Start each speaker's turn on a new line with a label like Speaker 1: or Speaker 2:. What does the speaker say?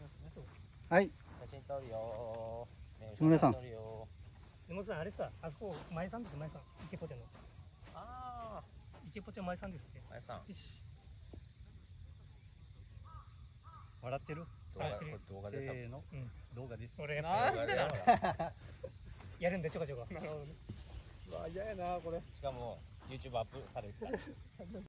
Speaker 1: はい。
Speaker 2: 写真撮るよ。
Speaker 1: すみれさん。
Speaker 2: 撮るよ。
Speaker 3: でもさ、あれさ、あそこ前さんです、前さん。池ポチャの。
Speaker 2: ああ。
Speaker 3: 池ポチャ前さんですって。
Speaker 2: 前さん。
Speaker 3: よし。
Speaker 1: 笑ってる？
Speaker 2: 動画で多分。
Speaker 1: の動画です。
Speaker 3: 俺やっ
Speaker 2: なん
Speaker 3: ぱ
Speaker 2: でだ。
Speaker 3: やるんでちょこちょこ。
Speaker 1: なるほどね。うわ、嫌やなこれ。
Speaker 2: しかも YouTube アップされてた。